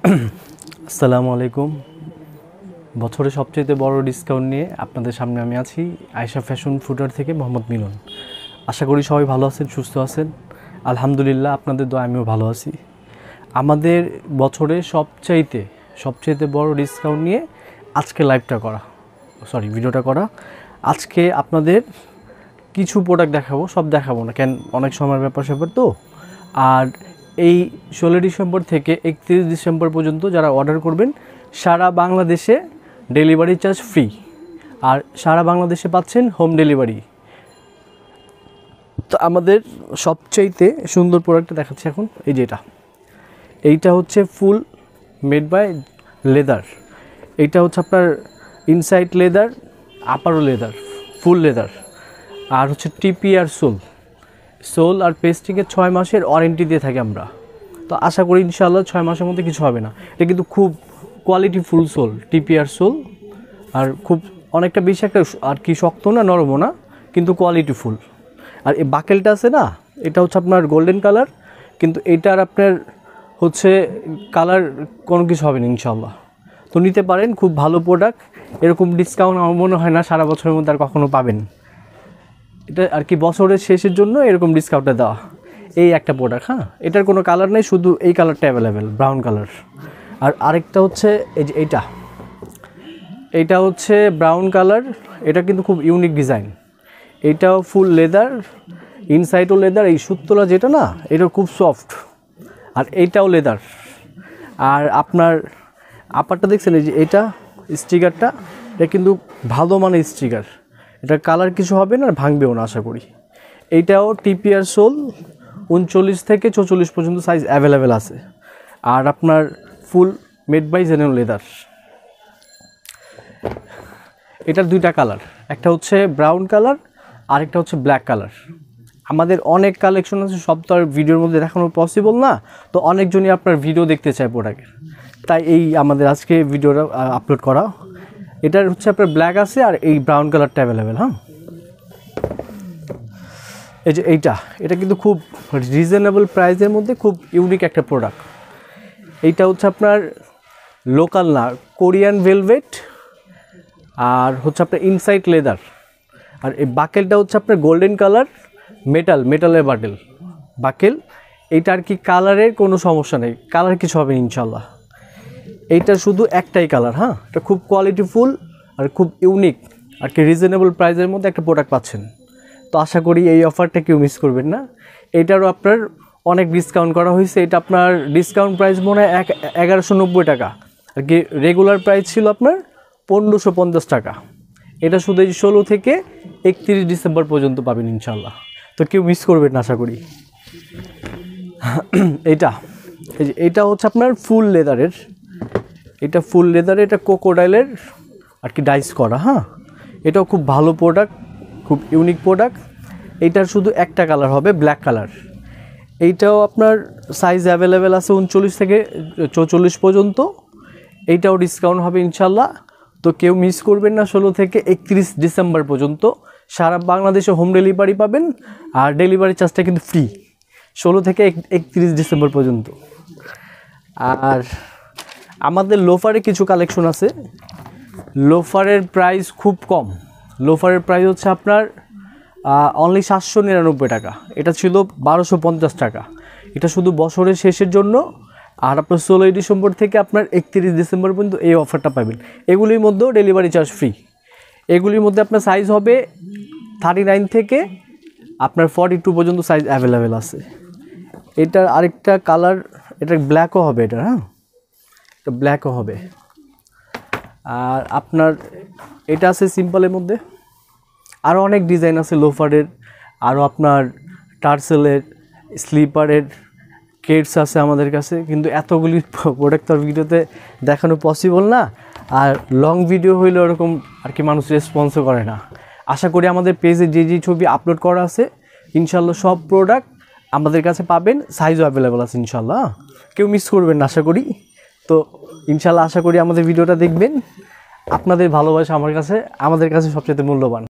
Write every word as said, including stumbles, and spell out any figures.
আসসালামু আলাইকুম। বছরে সবচেয়ে বড় ডিসকাউন্ট নিয়ে আপনাদের সামনে আমি আছি আয়েশা ফ্যাশন ফুটওয়্যার থেকে মোহাম্মদ মিলন। আশা করি সবাই ভালো আছেন, সুস্থ আছেন। আলহামদুলিল্লাহ, আপনাদের দোয়া আমিও ভালো আছি। আমাদের বছরে সবচাইতে সবচাইতে বড় ডিসকাউন্ট নিয়ে আজকে লাইভটা করা সরি ভিডিওটা করা আজকে আপনাদের কিছু প্রোডাক্ট দেখাবো, সব দেখাবো না, কেন অনেক সময়ের ব্যাপার স্যাপার তো। আর এই ষোলো ডিসেম্বর থেকে একত্রিশ ডিসেম্বর পর্যন্ত যারা অর্ডার করবেন সারা বাংলাদেশে ডেলিভারি চার্জ ফ্রি, আর সারা বাংলাদেশে পাচ্ছেন হোম ডেলিভারি। তো আমাদের সবচাইতে সুন্দর প্রোডাক্টটা দেখাচ্ছি এখন। এই যে এটা এইটা হচ্ছে ফুল মেড বাই লেদার। এইটা হচ্ছে আপনার ইনসাইড লেদার, আপারও লেদার, ফুল লেদার, আর হচ্ছে টিপি আর সোল সোল আর পেস্টিংয়ের ছয় মাসের ওয়ারেন্টি দিয়ে থাকি আমরা। তো আশা করি ইনশাআল্লাহ ছয় মাসের মধ্যে কিছু হবে না। এটা কিন্তু খুব কোয়ালিটি ফুল সোল, টিপি আর সোল, আর খুব অনেকটা বেশি একটা আর কি শক্ত না, নরমও না, কিন্তু কোয়ালিটি ফুল। আর এই বাকেলটা আছে না, এটা হচ্ছে আপনার গোল্ডেন কালার, কিন্তু এটার আপনার হচ্ছে কালার কোনো কিছু হবে না ইনশাআল্লাহ। তো নিতে পারেন, খুব ভালো প্রোডাক্ট। এরকম ডিসকাউন্ট আমার মনে হয় না সারা বছরের মধ্যে আর কখনো পাবেন। এটা আর কি বছরের শেষের জন্য এরকম ডিসকাউন্টটা দেওয়া। এই একটা প্রোডাক্ট, হ্যাঁ, এটার কোনো কালার নেই, শুধু এই কালারটা অ্যাভেলেবেল, ব্রাউন কালার। আর আরেকটা হচ্ছে এই যে এইটা এইটা হচ্ছে ব্রাউন কালার। এটা কিন্তু খুব ইউনিক ডিজাইন। এইটাও ফুল লেদার, ইনসাইডও লেদার। এই সুতোলা যেটা না, এটা খুব সফট। আর এইটাও লেদার। আর আপনার আপারটা দেখছেন, এই যে এটা স্টিকারটা, এটা কিন্তু ভালো মানের স্টিকার। এটা কালার কিছু হবে না, ভাঙবেও না আশা করি। এইটাও টিপি আর সোল উনচল্লিশ থেকে চৌচল্লিশ পর্যন্ত সাইজ অ্যাভেলেবেল আছে। আর আপনার full made by genuine leather. এটার দুইটা কালার, একটা হচ্ছে ব্রাউন কালার, আরেকটা হচ্ছে ব্ল্যাক কালার। আমাদের অনেক কালেকশন আছে, সব তো আর ভিডিওর মধ্যে দেখানো পসিবল না। তো অনেকজনই আপনার ভিডিও দেখতে চায় প্রোডাক্টের, তাই এই আমাদের আজকে ভিডিওটা আপলোড করা। এটার হচ্ছে আপনার ব্ল্যাক আছে, আর এই ব্রাউন কালারটা অ্যাভেলেবেল। হ্যাঁ, এই যে এইটা এটা কিন্তু খুব রিজনেবল প্রাইসের মধ্যে খুব ইউনিক একটা প্রোডাক্ট। এইটা হচ্ছে আপনার লোকাল না, কোরিয়ান ভেলভেট, আর হচ্ছে আপনার ইনসাইড লেদার। আর এই বাকেলটা হচ্ছে আপনার গোল্ডেন কালার, মেটাল মেটালের বাটেল বাকেল। এইটা আর কি কালারের কোনো সমস্যা নেই, কালার কিছু হবে ইনশাল্লাহ। এইটা শুধু একটাই কালার। হ্যাঁ, এটা খুব কোয়ালিটিফুল আর খুব ইউনিক আর কি রিজনেবল প্রাইসের মধ্যে একটা প্রোডাক্ট পাচ্ছেন। তো আশা করি এই অফারটা কেউ মিস করবেন না। এটারও আপনার অনেক ডিসকাউন্ট করা হয়েছে। এটা আপনার ডিসকাউন্ট প্রাইস মনে হয় এক এগারোশো নব্বই টাকা, আর কি রেগুলার প্রাইস ছিল আপনার পনেরোশো পঞ্চাশ টাকা। এটা শুধু এই ষোলো থেকে একত্রিশ ডিসেম্বর পর্যন্ত পাবেন ইনশাল্লাহ। তো কেউ মিস করবেন না আশা করি। এইটা এই যে এইটা হচ্ছে আপনার ফুল লেদারের। এটা ফুল লেদারের, এটা কোকোডাইলের আর কি ডাইস করা। হ্যাঁ, এটাও খুব ভালো প্রোডাক্ট, খুব ইউনিক প্রোডাক্ট। এইটার শুধু একটা কালার হবে, ব্ল্যাক কালার। এইটাও আপনার সাইজ অ্যাভেলেবেল আছে উনচল্লিশ থেকে চৌচল্লিশ পর্যন্ত। এইটাও ডিসকাউন্ট হবে ইনশাল্লাহ। তো কেউ মিস করবেন না। ষোলো থেকে একত্রিশ ডিসেম্বর পর্যন্ত সারা বাংলাদেশে হোম ডেলিভারি পাবেন, আর ডেলিভারি চার্জটা কিন্তু ফ্রি ষোলো থেকে একত্রিশ ডিসেম্বর পর্যন্ত। আর আমাদের লোফারে কিছু কালেকশন আছে। লোফারের প্রাইস খুব কম। লোফারের প্রাইস হচ্ছে আপনার অনলি সাতশো নিরানব্বই টাকা। এটা ছিল বারোশো পঞ্চাশ টাকা। এটা শুধু বছরের শেষের জন্য। আর আপনার ষোলোই ডিসেম্বর থেকে আপনার একত্রিশ ডিসেম্বর পর্যন্ত এই অফারটা পাবেন। এগুলির মধ্যেও ডেলিভারি চার্জ ফ্রি। এগুলির মধ্যে আপনার সাইজ হবে থার্টি নাইন থেকে আপনার ফর্টি টু পর্যন্ত সাইজ অ্যাভেলেবেল আছে। এটার আরেকটা কালার, এটা ব্ল্যাকও হবে। এটা হ্যাঁ, এটা ব্ল্যাকও হবে। আর আপনার এটা আছে সিম্পলের মধ্যে। আরও অনেক ডিজাইন আছে লোফারের, আরও আপনার টার্সেলের, স্লিপারের, কেটস আছে আমাদের কাছে। কিন্তু এতগুলি প্রোডাক্ট তো ভিডিওতে দেখানো পসিবল না, আর লং ভিডিও হইলে ওরকম আর কি মানুষ রেসপন্সও করে না। আশা করি আমাদের পেজে যে যে ছবি আপলোড করা আছে ইনশাল্লাহ সব প্রোডাক্ট আমাদের কাছে পাবেন, সাইজও অ্যাভেলেবেল আছে ইনশাল্লাহ। কেউ মিস করবেন না আশা করি। তো ইনশাল্লাহ আশা করি আমাদের ভিডিওটা দেখবেন। আপনাদের ভালোবাসা আমার কাছে আমাদের কাছে সবচেয়ে মূল্যবান।